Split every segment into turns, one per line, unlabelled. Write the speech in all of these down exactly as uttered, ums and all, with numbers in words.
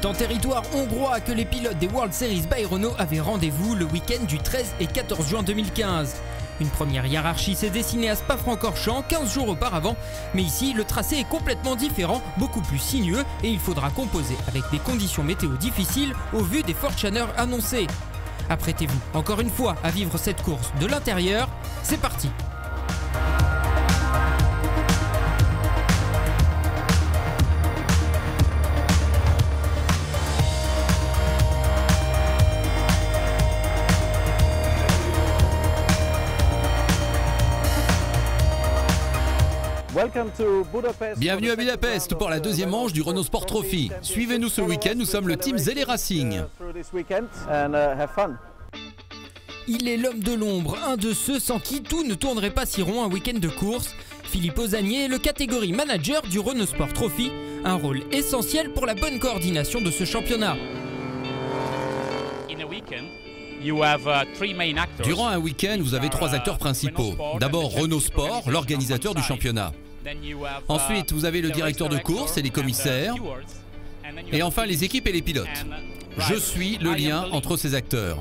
C'est en territoire hongrois que les pilotes des World Series by Renault avaient rendez-vous le week-end du treize et quatorze juin deux mille quinze. Une première hiérarchie s'est dessinée à Spa-Francorchamps quinze jours auparavant, mais ici le tracé est complètement différent, beaucoup plus sinueux et il faudra composer avec des conditions météo difficiles au vu des fortes chaleurs annoncées. Apprêtez-vous encore une fois à vivre cette course de l'intérieur, c'est parti!
Bienvenue à Budapest pour la deuxième manche du Renault Sport Trophy. Suivez-nous ce week-end, nous sommes le team Zelle Racing.
Il est l'homme de l'ombre, un de ceux sans qui tout ne tournerait pas si rond un week-end de course. Philippe Ozanier est le catégorie manager du Renault Sport Trophy, un rôle essentiel pour la bonne coordination de ce championnat.
Durant un week-end, vous avez trois acteurs principaux. D'abord Renault Sport, l'organisateur du championnat. Ensuite, vous avez le directeur de course et les commissaires. Et enfin, les équipes et les pilotes. Je suis le lien entre ces acteurs.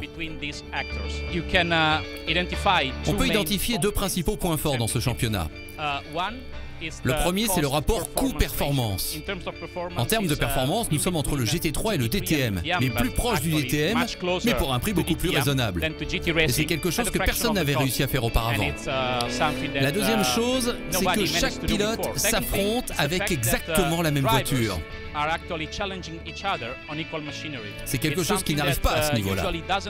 On peut identifier deux principaux points forts dans ce championnat. Le premier, c'est le rapport coût-performance. En termes de performance, nous sommes entre le G T trois et le D T M, mais plus proche du D T M, mais pour un prix beaucoup plus raisonnable. Et c'est quelque chose que personne n'avait réussi à faire auparavant. La deuxième chose, c'est que chaque pilote s'affronte avec exactement la même voiture. C'est quelque chose qui n'arrive pas à ce niveau-là.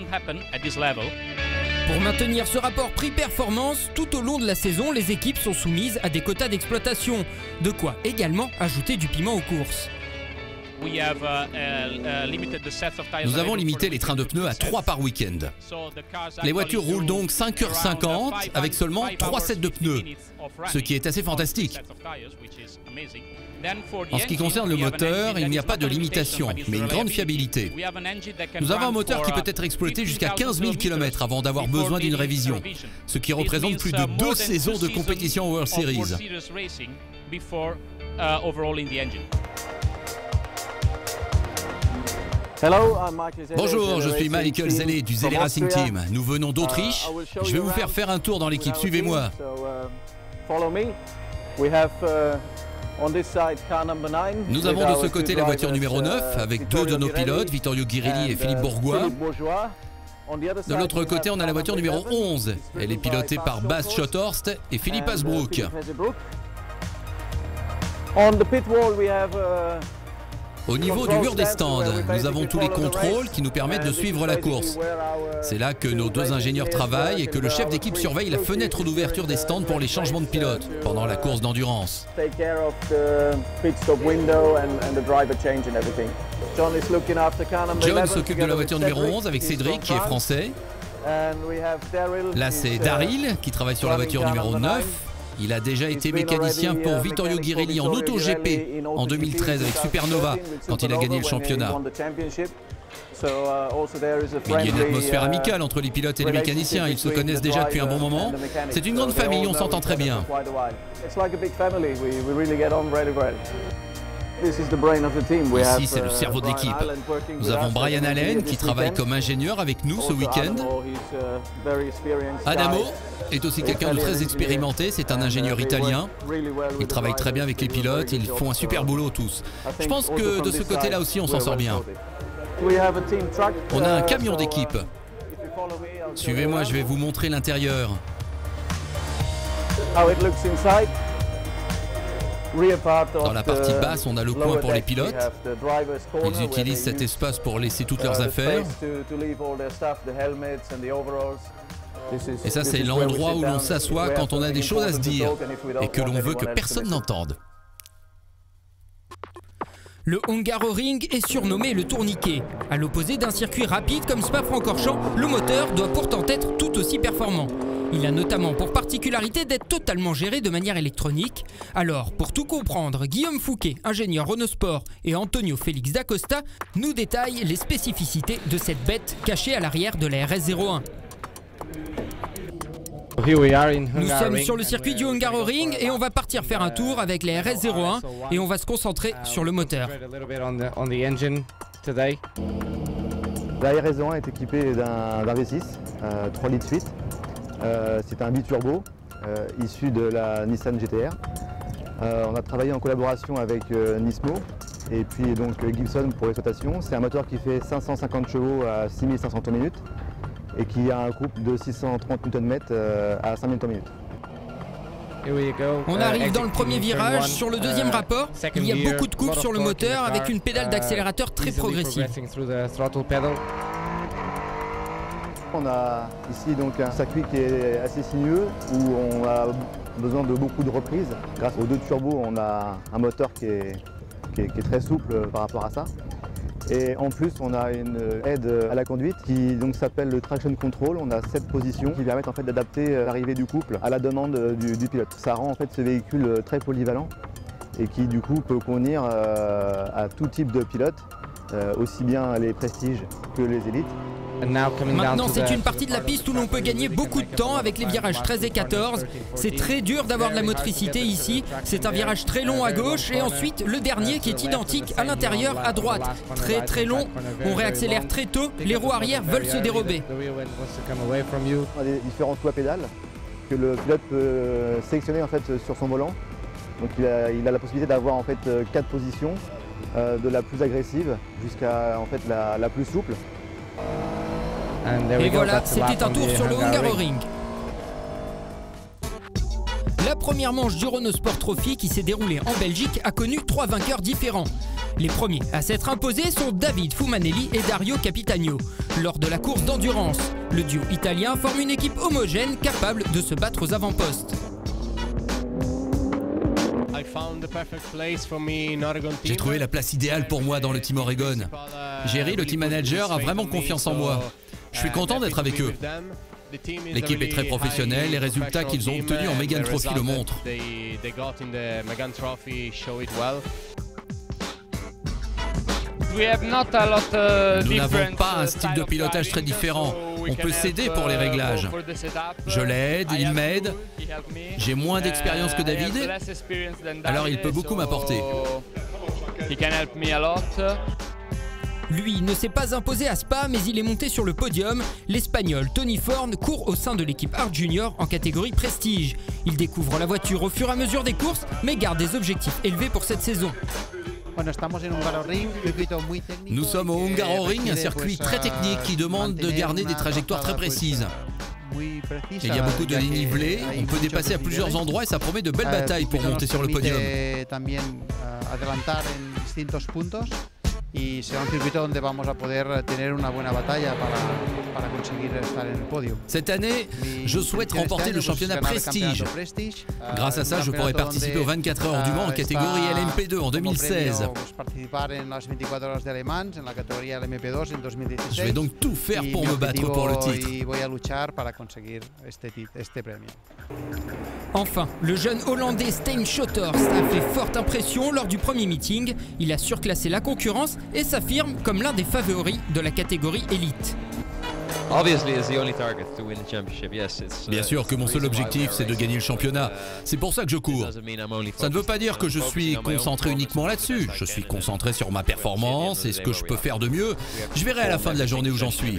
Pour maintenir ce rapport prix-performance, tout au long de la saison, les équipes sont soumises à des quotas d'exploitation. De quoi également ajouter du piment aux courses.
Nous avons limité les trains de pneus à trois par week-end. Les voitures roulent donc cinq heures cinquante avec seulement trois sets de pneus, ce qui est assez fantastique. En ce qui concerne le moteur, il n'y a pas de limitation, mais une grande fiabilité. Nous avons un moteur qui peut être exploité jusqu'à quinze mille kilomètres avant d'avoir besoin d'une révision, ce qui représente plus de deux saisons de compétition World Series.
Bonjour, je suis Michael Zelle du Zelle Racing Team.
Nous venons d'Autriche. Je vais vous faire faire un tour dans l'équipe. Suivez-moi. Nous avons de ce côté la voiture numéro neuf avec deux de nos pilotes, Vittorio Ghirelli et Philippe Bourgois. De l'autre côté, on a la voiture numéro onze. Elle est pilotée par Bas Schotthorst et Philippe Hasbrook. Au niveau du mur des stands, nous avons tous les contrôles qui nous permettent de suivre la course. C'est là que nos deux ingénieurs travaillent et que le chef d'équipe surveille la fenêtre d'ouverture des stands pour les changements de pilote pendant la course d'endurance. John s'occupe de la voiture numéro onze avec Cédric qui est français. Là c'est Daryl qui travaille sur la voiture numéro neuf. Il a déjà été mécanicien pour Vittorio Ghirelli en Auto G P en deux mille treize avec Supernova quand il a gagné le championnat. Il y a une atmosphère amicale entre les pilotes et les mécaniciens, ils se connaissent déjà depuis un bon moment. C'est une grande famille, on s'entend très bien. Ici, c'est le cerveau de l'équipe. Nous avons Brian Allen qui travaille comme ingénieur avec nous ce week-end. Adamo est aussi quelqu'un de très expérimenté, c'est un ingénieur italien. Il travaille très bien avec les pilotes, ils font un super boulot tous. Je pense que de ce côté-là aussi, on s'en sort bien. On a un camion d'équipe. Suivez-moi, je vais vous montrer l'intérieur. Dans la partie basse, on a le coin pour les pilotes. Ils utilisent cet espace pour laisser toutes leurs affaires. Et ça, c'est l'endroit où l'on s'assoit quand on a des choses à se dire et que l'on veut que personne n'entende.
Le Hungaroring est surnommé le tourniquet. À l'opposé d'un circuit rapide comme Spa-Francorchamps, le moteur doit pourtant être tout aussi performant. Il a notamment pour particularité d'être totalement géré de manière électronique. Alors, pour tout comprendre, Guillaume Fouquet, ingénieur Renault Sport, et Antonio Félix d'Acosta nous détaillent les spécificités de cette bête cachée à l'arrière de la R S zéro un. Nous sommes sur le circuit du Hungaroring et on va partir faire un tour avec les R S zéro un et on va se concentrer sur le moteur.
La R S un est équipée d'un V six, euh, trois litres huit. Euh, c'est un biturbo euh, issu de la Nissan G T R. Euh, on a travaillé en collaboration avec euh, Nismo et puis donc Gibson pour l'exploitation. C'est un moteur qui fait cinq cent cinquante chevaux à six mille cinq cents tours minute et qui a un couple de six cent trente newton mètres euh, à cinq mille tours minute.
On arrive dans le premier virage. Sur le deuxième rapport, il y a beaucoup de couple sur le moteur avec une pédale d'accélérateur très progressive.
On a ici donc un circuit qui est assez sinueux où on a besoin de beaucoup de reprises. Grâce aux deux turbos, on a un moteur qui est, qui est, qui est très souple par rapport à ça. Et en plus, on a une aide à la conduite qui donc s'appelle le traction control. On a sept positions qui permettent en fait d'adapter l'arrivée du couple à la demande du, du pilote. Ça rend en fait ce véhicule très polyvalent et qui du coup peut convenir euh, à tout type de pilote, euh, aussi bien les prestiges que les élites.
Maintenant, c'est une partie de la piste où l'on peut gagner beaucoup de temps avec les virages treize et quatorze. C'est très dur d'avoir de la motricité ici. C'est un virage très long à gauche et ensuite le dernier qui est identique à l'intérieur à droite. Très très long, on réaccélère très tôt, les roues arrière veulent se dérober.
On a des différents choix pédales que le pilote peut sélectionner en fait sur son volant. Donc il a, il a la possibilité d'avoir en fait quatre positions, euh, de la plus agressive jusqu'à en fait la, la plus souple.
Et voilà, c'était un tour sur le Hungaroring. La première manche du Renault Sport Trophy qui s'est déroulée en Belgique a connu trois vainqueurs différents. Les premiers à s'être imposés sont David Fumanelli et Dario Capitano. Lors de la course d'endurance, le duo italien forme une équipe homogène capable de se battre aux avant-postes.
J'ai trouvé la place idéale pour moi dans le team Oregon. Jerry, le team manager, a vraiment confiance en moi. Je suis content d'être avec eux. L'équipe est très professionnelle, les résultats qu'ils ont obtenus en Megane Trophy le montrent. Nous n'avons pas un style de pilotage très différent. On peut s'aider pour les réglages. Je l'aide, il m'aide. J'ai moins d'expérience que David, alors il peut beaucoup m'apporter.
Lui ne s'est pas imposé à Spa, mais il est monté sur le podium. L'Espagnol Tony Forn court au sein de l'équipe Art Junior en catégorie Prestige. Il découvre la voiture au fur et à mesure des courses, mais garde des objectifs élevés pour cette saison.
Nous sommes au Hungaroring, un circuit très technique qui demande de garder des trajectoires très précises. Il y a beaucoup de dénivelé, on peut dépasser à plusieurs endroits et ça promet de belles batailles pour monter sur le podium.
Y será un circuito donde vamos a poder tener una buena batalla para, para conseguir estar en el podio.
Cette année, je souhaite remporter le championnat Prestige. Grâce à ça, je pourrai participer aux vingt-quatre heures du Mans en catégorie L M P deux en deux mille seize. Je vais donc tout faire pour me battre pour le titre.
Enfin, le jeune Hollandais Stijn Schotters a fait forte impression lors du premier meeting. Il a surclassé la concurrence et s'affirme comme l'un des favoris de la catégorie élite.
Bien sûr que mon seul objectif, c'est de gagner le championnat. C'est pour ça que je cours. Ça ne veut pas dire que je suis concentré uniquement là-dessus. Je suis concentré sur ma performance et ce que je peux faire de mieux. Je verrai à la fin de la journée où j'en suis.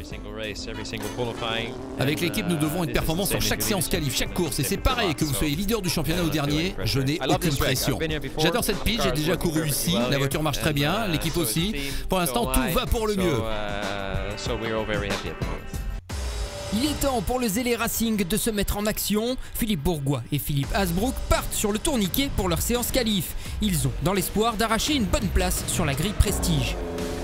Avec l'équipe, nous devons être performants sur chaque séance qualif, chaque course. Et c'est pareil que vous soyez leader du championnat ou dernier, je n'ai aucune pression. J'adore cette piste, j'ai déjà couru ici, la voiture marche très bien, l'équipe aussi. Pour l'instant, tout va pour le mieux.
Il est temps pour le Zélé Racing de se mettre en action. Philippe Bourgois et Philippe Hasbrook partent sur le tourniquet pour leur séance qualif. Ils ont dans l'espoir d'arracher une bonne place sur la grille Prestige.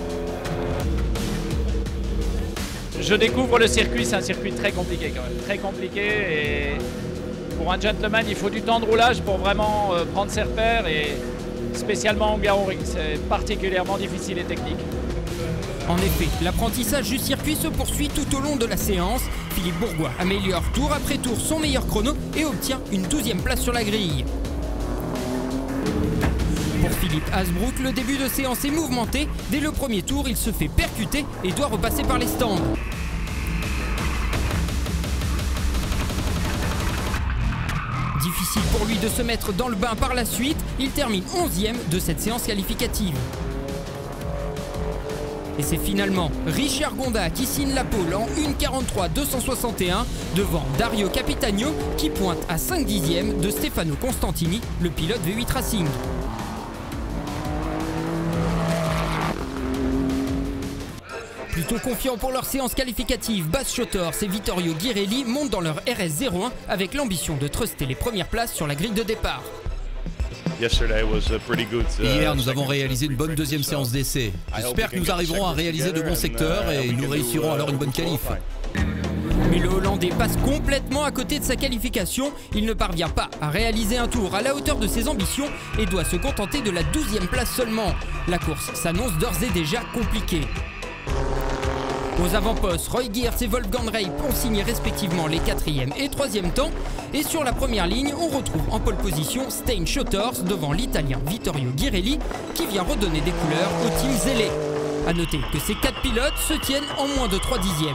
Je découvre le circuit, c'est un circuit très compliqué quand même, très compliqué et pour un gentleman il faut du temps de roulage pour vraiment euh, prendre ses repères et spécialement en Hungaroring, c'est particulièrement difficile et technique.
En effet, l'apprentissage du circuit se poursuit tout au long de la séance. Philippe Bourgois améliore tour après tour son meilleur chrono et obtient une douzième place sur la grille. Pour Philippe Hasbrook, le début de séance est mouvementé. Dès le premier tour, il se fait percuter et doit repasser par les stands. Difficile pour lui de se mettre dans le bain par la suite. Il termine onzième de cette séance qualificative. Et c'est finalement Richard Gonda qui signe la pole en une quarante-trois deux cent soixante et un devant Dario Capitano qui pointe à cinq dixièmes de Stefano Constantini, le pilote V huit Racing. Plutôt confiants pour leur séance qualificative, Bas Schottorth et Vittorio Ghirelli montent dans leur R S zéro un avec l'ambition de truster les premières places sur la grille de départ.
Hier, nous avons réalisé une bonne deuxième séance d'essai. J'espère que nous arriverons à réaliser de bons secteurs et nous réussirons alors une bonne qualif.
Mais le Hollandais passe complètement à côté de sa qualification. Il ne parvient pas à réaliser un tour à la hauteur de ses ambitions et doit se contenter de la douzième place seulement. La course s'annonce d'ores et déjà compliquée. Aux avant-postes, Roy Geerts et Wolfgang Reip ont signé respectivement les quatrième et troisième temps. Et sur la première ligne, on retrouve en pole position Stein Schottorth devant l'Italien Vittorio Ghirelli qui vient redonner des couleurs au team zélé. A noter que ces quatre pilotes se tiennent en moins de trois dixièmes.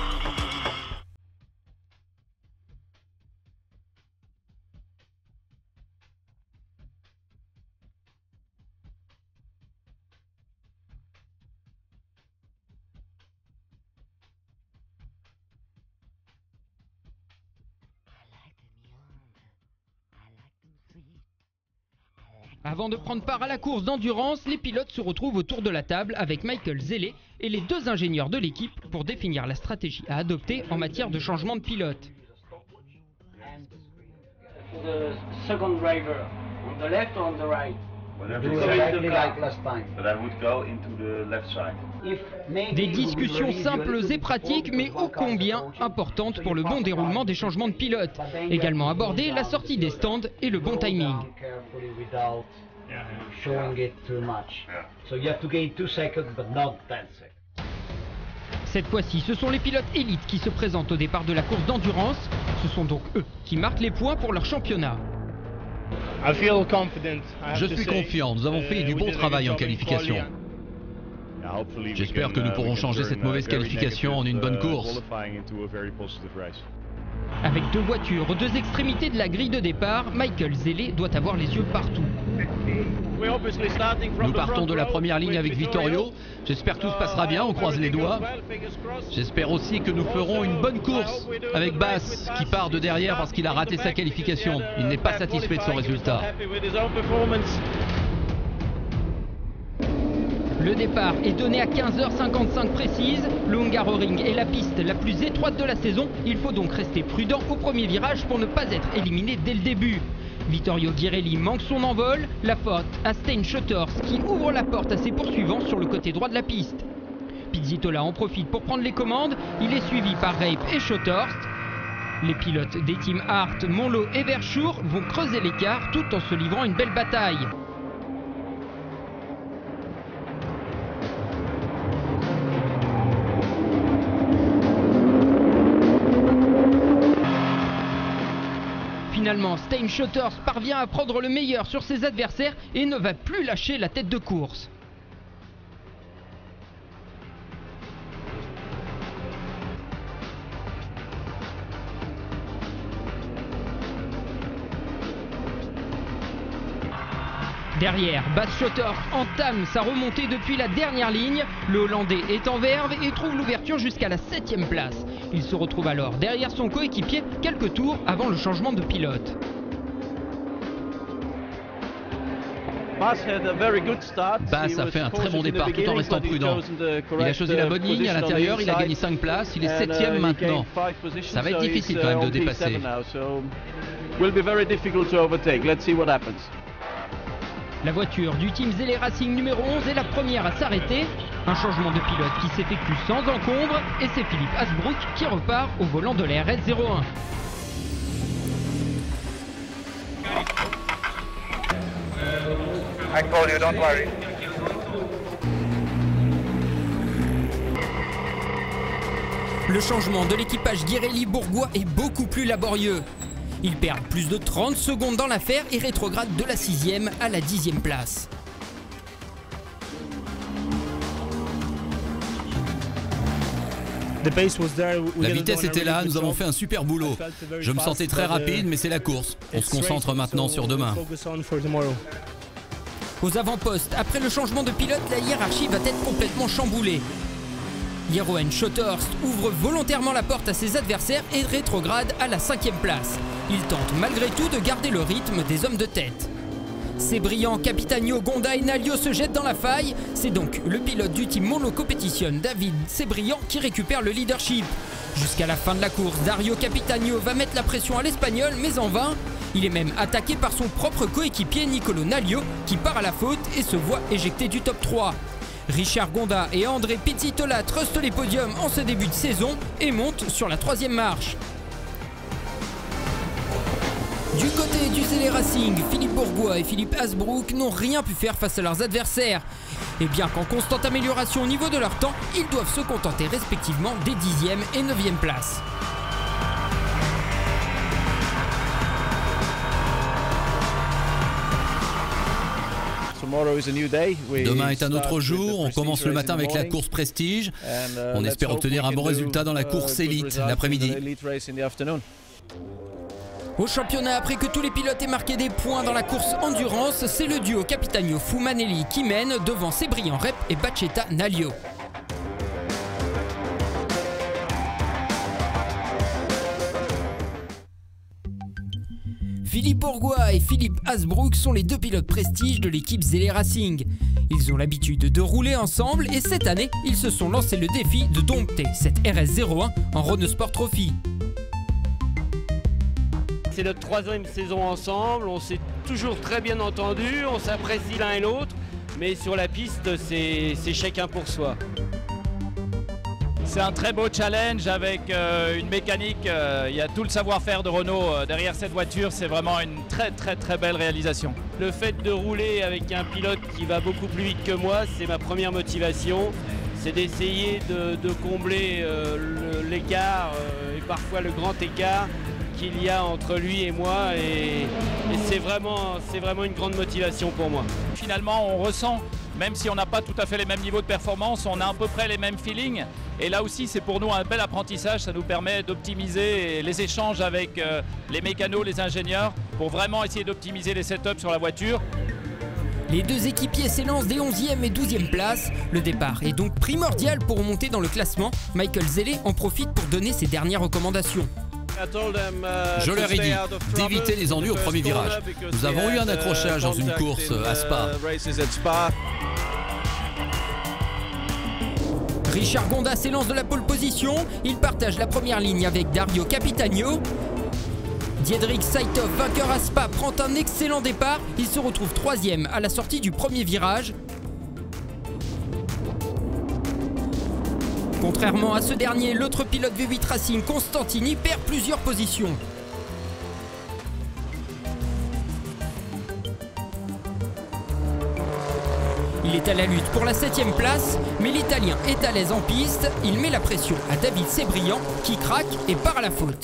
Avant de prendre part à la course d'endurance, les pilotes se retrouvent autour de la table avec Michael Zellé et les deux ingénieurs de l'équipe pour définir la stratégie à adopter en matière de changement de pilote. Des discussions simples et pratiques, mais ô combien importantes pour le bon déroulement des changements de pilote. Également abordé la sortie des stands et le bon timing. Cette fois-ci, ce sont les pilotes élites qui se présentent au départ de la course d'endurance. Ce sont donc eux qui marquent les points pour leur championnat.
Je suis confiant, nous avons fait du bon travail en qualification. J'espère que nous pourrons changer cette mauvaise qualification en une bonne course.
Avec deux voitures aux deux extrémités de la grille de départ, Michael Zellé doit avoir les yeux partout.
Nous partons de la première ligne avec Vittorio. J'espère que tout se passera bien, on croise les doigts. J'espère aussi que nous ferons une bonne course avec Bas qui part de derrière parce qu'il a raté sa qualification. Il n'est pas satisfait de son résultat.
Le départ est donné à quinze heures cinquante-cinq précise. Le Hungaroring est la piste la plus étroite de la saison. Il faut donc rester prudent au premier virage pour ne pas être éliminé dès le début. Vittorio Ghirelli manque son envol. La faute à Stein Schottorth qui ouvre la porte à ses poursuivants sur le côté droit de la piste. Pizzitola en profite pour prendre les commandes. Il est suivi par Reip et Schottorth. Les pilotes des teams Hart, Monlo et Verschoor vont creuser l'écart tout en se livrant une belle bataille. Finalement, Stein Schottorth parvient à prendre le meilleur sur ses adversaires et ne va plus lâcher la tête de course. Derrière, Bas Schottorth entame sa remontée depuis la dernière ligne. Le Hollandais est en verve et trouve l'ouverture jusqu'à la septième place. Il se retrouve alors derrière son coéquipier quelques tours avant le changement de pilote.
Bas a fait un très bon départ tout en restant prudent. Il a choisi la bonne ligne à l'intérieur, il a gagné cinq places, il est septième maintenant. Ça va être difficile quand même de dépasser.
La voiture du team Zellé Racing numéro onze est la première à s'arrêter. Un changement de pilote qui s'effectue sans encombre et c'est Philippe Hasbrook qui repart au volant de la R S zéro un.
I call you, don't worry.
Le changement de l'équipage Ghirelli-Bourgois est beaucoup plus laborieux. Ils perdent plus de trente secondes dans l'affaire et rétrogradent de la sixième à la dixième place.
La vitesse était là, nous avons fait un super boulot. Je me sentais très rapide, mais c'est la course. On se concentre maintenant sur demain.
Aux avant-postes, après le changement de pilote, la hiérarchie va être complètement chamboulée. Jeroen Schotterst ouvre volontairement la porte à ses adversaires et rétrograde à la cinquième place. Il tente malgré tout de garder le rythme des hommes de tête. Sébriant, Capitano, Gonda et Nalio se jettent dans la faille. C'est donc le pilote du team Mono Competition, David Sébriant, qui récupère le leadership. Jusqu'à la fin de la course, Dario Capitano va mettre la pression à l'Espagnol, mais en vain. Il est même attaqué par son propre coéquipier Nicolo Nalio, qui part à la faute et se voit éjecté du top trois. Richard Gonda et André Pizzitola trustent les podiums en ce début de saison et montent sur la troisième marche. Du côté du Zélé Racing, Philippe Bourgois et Philippe Hasbrouck n'ont rien pu faire face à leurs adversaires. Et bien qu'en constante amélioration au niveau de leur temps, ils doivent se contenter respectivement des dixième et neuvième places.
Demain est un autre jour, on commence le matin avec la course Prestige. On espère obtenir un bon résultat dans la course Élite l'après-midi.
Au championnat, après que tous les pilotes aient marqué des points dans la course Endurance, c'est le duo Capitano Fumanelli qui mène devant Sébriant Rep et Bacchetta Nalio. Philippe Bourgois et Philippe Hasbrouck sont les deux pilotes prestige de l'équipe Zélé Racing. Ils ont l'habitude de rouler ensemble et cette année, ils se sont lancé le défi de dompter cette R S zéro un en Renault Sport Trophy.
C'est notre troisième saison ensemble, on s'est toujours très bien entendus, on s'apprécie l'un et l'autre, mais sur la piste, c'est chacun pour soi.
C'est un très beau challenge avec euh, une mécanique, euh, il y a tout le savoir-faire de Renault euh, derrière cette voiture, c'est vraiment une très très très belle réalisation.
Le fait de rouler avec un pilote qui va beaucoup plus vite que moi, c'est ma première motivation, c'est d'essayer de, de combler euh, l'écart euh, et parfois le grand écart qu'il y a entre lui et moi et, et c'est vraiment, c'est vraiment une grande motivation pour moi.
Finalement on ressent, même si on n'a pas tout à fait les mêmes niveaux de performance, on a à peu près les mêmes feelings et là aussi c'est pour nous un bel apprentissage, ça nous permet d'optimiser les échanges avec euh, les mécanos, les ingénieurs pour vraiment essayer d'optimiser les setups sur la voiture.
Les deux équipiers s'élancent des onzième et douzième places. Le départ est donc primordial pour remonter dans le classement. Michael Zélé en profite pour donner ses dernières recommandations.
Je leur ai dit d'éviter les ennuis au premier virage. Nous avons eu un accrochage dans une course à Spa.
Richard Gonda s'élance de la pole position. Il partage la première ligne avec Dario Capitano. Diedrich Saitov, vainqueur à Spa, prend un excellent départ. Il se retrouve troisième à la sortie du premier virage. Contrairement à ce dernier, l'autre pilote V huit Racing, Constantini, perd plusieurs positions. Il est à la lutte pour la septième place, mais l'Italien est à l'aise en piste. Il met la pression à David Sébriant qui craque et part à la faute.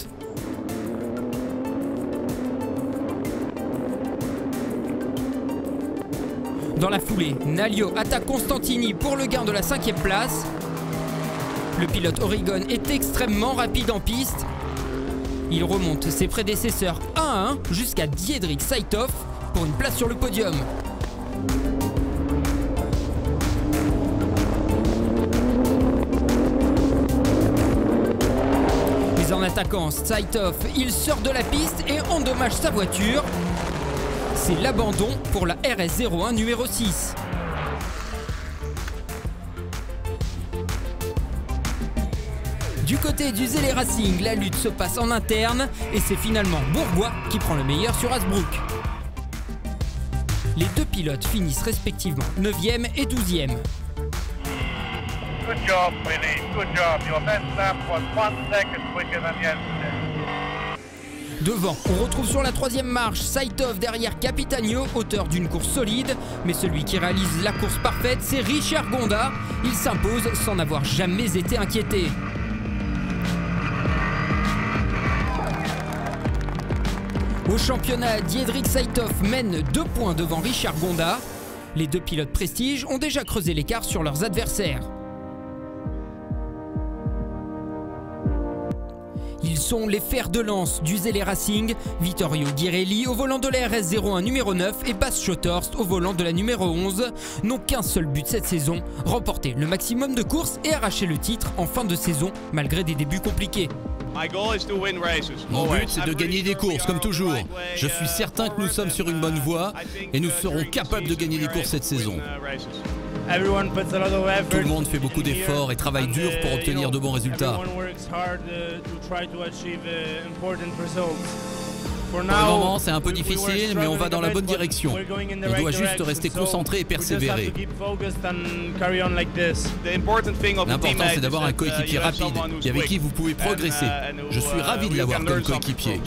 Dans la foulée, Nalio attaque Constantini pour le gain de la cinquième place. Le pilote Oregon est extrêmement rapide en piste. Il remonte ses prédécesseurs un à un jusqu'à Diedrich Saitov pour une place sur le podium. Mais en attaquant Saitov, il sort de la piste et endommage sa voiture. C'est l'abandon pour la R S zéro un numéro six. Du côté du Zélé Racing, la lutte se passe en interne et c'est finalement Bourgois qui prend le meilleur sur Hasbrouck. Les deux pilotes finissent respectivement neuvième et douzième.
Good job, Willie. Good job. Your best lap was one second quicker than yesterday.
Devant, on retrouve sur la troisième marche Saitov derrière Capitano, auteur d'une course solide. Mais celui qui réalise la course parfaite, c'est Richard Gonda. Il s'impose sans n'avoir jamais été inquiété. Au championnat, Diedrich Saitov mène deux points devant Richard Gonda. Les deux pilotes prestige ont déjà creusé l'écart sur leurs adversaires. Ils sont les fers de lance du Zélé Racing, Vittorio Ghirelli au volant de la R S zéro un numéro neuf et Bas Schotthorst au volant de la numéro onze, n'ont qu'un seul but cette saison, remporter le maximum de courses et arracher le titre en fin de saison malgré des débuts compliqués.
Mon but, c'est de gagner des courses, comme toujours. Je suis certain que nous sommes sur une bonne voie et nous serons capables de gagner des courses cette saison. Tout le monde fait beaucoup d'efforts et travaille dur pour obtenir de bons résultats. Pour le moment, c'est un peu difficile, mais on va dans la bonne direction. On doit juste rester concentré et persévérer. L'important, c'est d'avoir un coéquipier rapide et avec qui vous pouvez progresser. Je suis ravi de l'avoir comme coéquipier.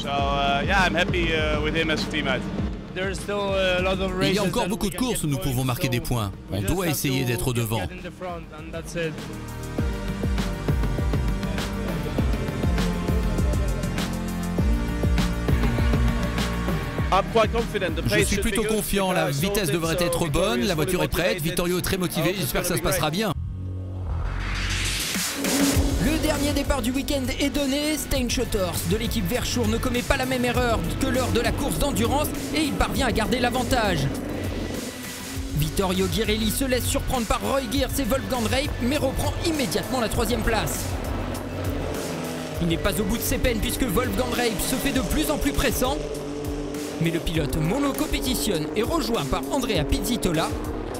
Il y a encore beaucoup de courses où nous pouvons marquer des points. On doit essayer d'être au devant. Je suis plutôt confiant, la vitesse devrait être bonne, la voiture est prête, Vittorio est très motivé, j'espère que ça se passera bien.
Le dernier départ du week-end est donné, Stein Schotthorst de l'équipe Verschoor ne commet pas la même erreur que lors de la course d'endurance et il parvient à garder l'avantage. Vittorio Ghirelli se laisse surprendre par Roy Geerts et Wolfgang Reip mais reprend immédiatement la troisième place. Il n'est pas au bout de ses peines puisque Wolfgang Reip se fait de plus en plus pressant. Mais le pilote mono-compétitionne est rejoint par Andrea Pizzitola.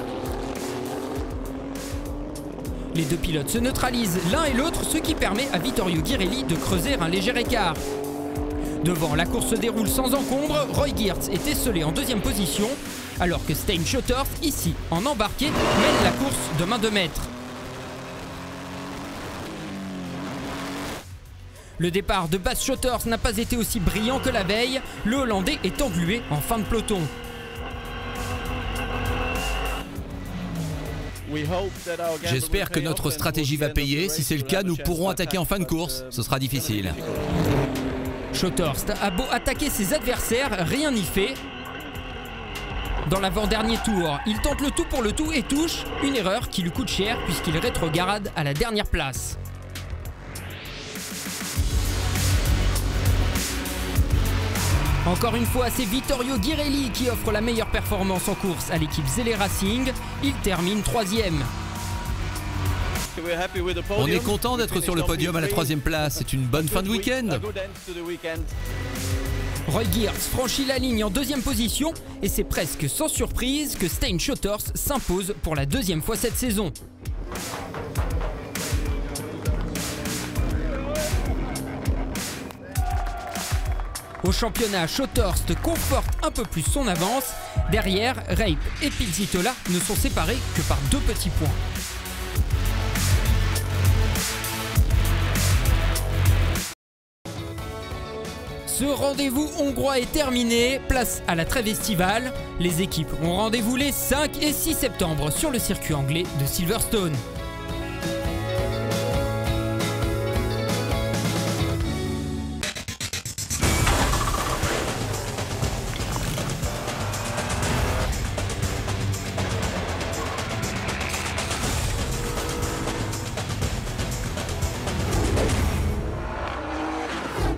Les deux pilotes se neutralisent l'un et l'autre, ce qui permet à Vittorio Ghirelli de creuser un léger écart. Devant, la course se déroule sans encombre, Roy Geerts est esselé en deuxième position, alors que Stein Schotthorst, ici en embarqué, mène la course de main de maître. Le départ de Bas Schotthorst n'a pas été aussi brillant que la veille, le Hollandais est englué en fin de peloton.
J'espère que notre stratégie va payer, si c'est le cas nous pourrons attaquer en fin de course, ce sera difficile.
Schotthorst a beau attaquer ses adversaires, rien n'y fait. Dans l'avant-dernier tour, il tente le tout pour le tout et touche, une erreur qui lui coûte cher puisqu'il rétrograde à la dernière place. Encore une fois, c'est Vittorio Ghirelli qui offre la meilleure performance en course à l'équipe Zélé Racing. Il termine troisième.
On est content d'être sur le podium à la troisième place. C'est une bonne fin de week-end.
Roy Geerts franchit la ligne en deuxième position et c'est presque sans surprise que Stein Schotthorst s'impose pour la deuxième fois cette saison. Au championnat, Schotthorst conforte un peu plus son avance. Derrière, Reip et Pizzitola ne sont séparés que par deux petits points. Ce rendez-vous hongrois est terminé, place à la trêve estivale. Les équipes ont rendez-vous les cinq et six septembre sur le circuit anglais de Silverstone.